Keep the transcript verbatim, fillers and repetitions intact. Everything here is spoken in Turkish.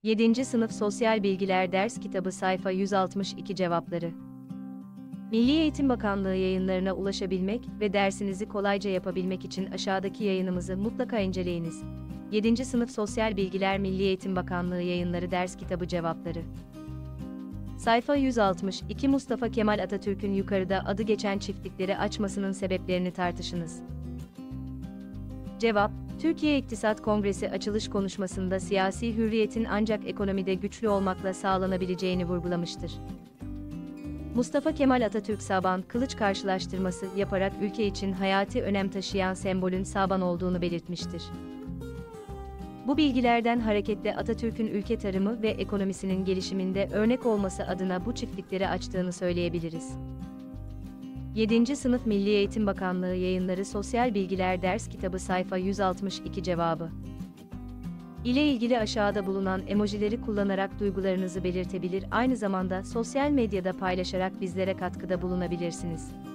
yedinci Sınıf Sosyal Bilgiler Ders Kitabı Sayfa yüz altmış iki Cevapları. Milli Eğitim Bakanlığı yayınlarına ulaşabilmek ve dersinizi kolayca yapabilmek için aşağıdaki yayınımızı mutlaka inceleyiniz. yedinci Sınıf Sosyal Bilgiler Milli Eğitim Bakanlığı Yayınları Ders Kitabı Cevapları. Sayfa yüz altmış iki Mustafa Kemal Atatürk'ün yukarıda adı geçen çiftlikleri açmasının sebeplerini tartışınız. Cevap: Türkiye İktisat Kongresi açılış konuşmasında siyasi hürriyetin ancak ekonomide güçlü olmakla sağlanabileceğini vurgulamıştır. Mustafa Kemal Atatürk Saban Kılıç karşılaştırması yaparak ülke için hayati önem taşıyan sembolün Saban olduğunu belirtmiştir. Bu bilgilerden hareketle Atatürk'ün ülke tarımı ve ekonomisinin gelişiminde örnek olması adına bu çiftlikleri açtığını söyleyebiliriz. yedinci Sınıf Milli Eğitim Bakanlığı Yayınları Sosyal Bilgiler Ders Kitabı Sayfa yüz altmış iki Cevabı ile ilgili aşağıda bulunan emojileri kullanarak duygularınızı belirtebilir, aynı zamanda sosyal medyada paylaşarak bizlere katkıda bulunabilirsiniz.